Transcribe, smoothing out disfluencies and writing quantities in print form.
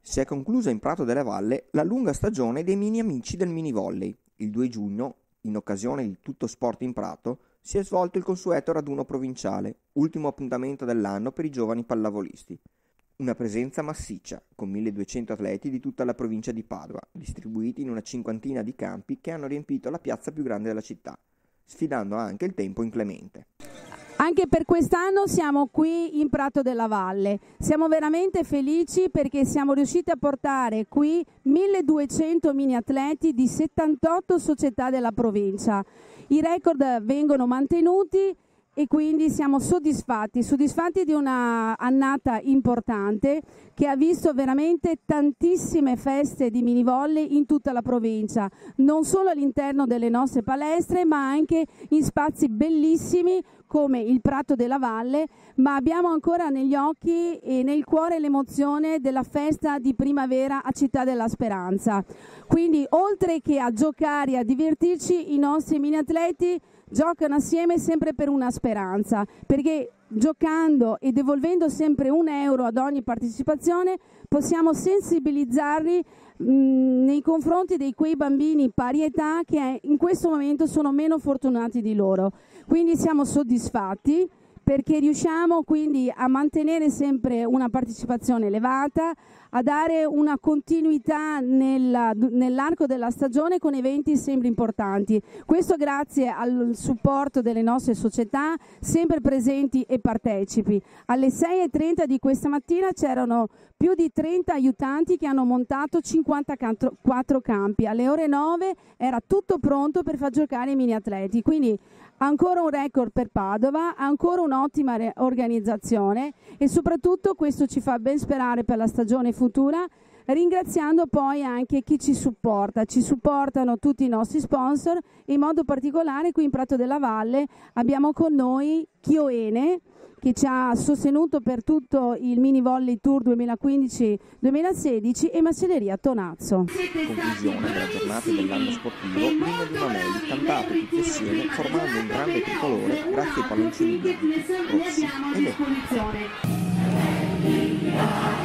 Si è conclusa in Prato della Valle la lunga stagione dei mini amici del mini volley. Il 2 giugno, in occasione di Tutto Sport in Prato, si è svolto il consueto raduno provinciale, ultimo appuntamento dell'anno per i giovani pallavolisti. Una presenza massiccia, con 1200 atleti di tutta la provincia di Padova, distribuiti in una cinquantina di campi che hanno riempito la piazza più grande della città, sfidando anche il tempo inclemente. Anche per quest'anno siamo qui in Prato della Valle. Siamo veramente felici perché siamo riusciti a portare qui 1200 mini atleti di 78 società della provincia. I record vengono mantenuti e quindi siamo soddisfatti di una annata importante che ha visto veramente tantissime feste di mini volley in tutta la provincia, non solo all'interno delle nostre palestre ma anche in spazi bellissimi come il Prato della Valle, ma abbiamo ancora negli occhi e nel cuore l'emozione della festa di primavera a Città della Speranza. Quindi oltre che a giocare e a divertirci, i nostri mini atleti giocano assieme sempre per una speranza, perché giocando e devolvendo sempre €1 ad ogni partecipazione possiamo sensibilizzarli nei confronti di quei bambini pari età che in questo momento sono meno fortunati di loro. Quindi siamo soddisfatti perché riusciamo quindi a mantenere sempre una partecipazione elevata, a dare una continuità nell'arco della stagione con eventi sempre importanti. Questo grazie al supporto delle nostre società, sempre presenti e partecipi. Alle 6:30 di questa mattina c'erano più di 30 aiutanti che hanno montato 54 campi. Alle ore 9 era tutto pronto per far giocare i mini atleti. Quindi ancora un record per Padova, ancora un'ottima organizzazione e soprattutto questo ci fa ben sperare per la stagione futura, ringraziando poi anche chi ci supporta. Ci supportano tutti i nostri sponsor e in modo particolare qui in Prato della Valle abbiamo con noi Chioene che ci ha sostenuto per tutto il Mini Volley Tour 2015-2016 e Macelleria Tonazzo. Conclusione della giornata dell'anno sportivo, l'inno di Manelli cantato tutti assieme formando un grande tricolore grazie ai palloncini rossi e neri.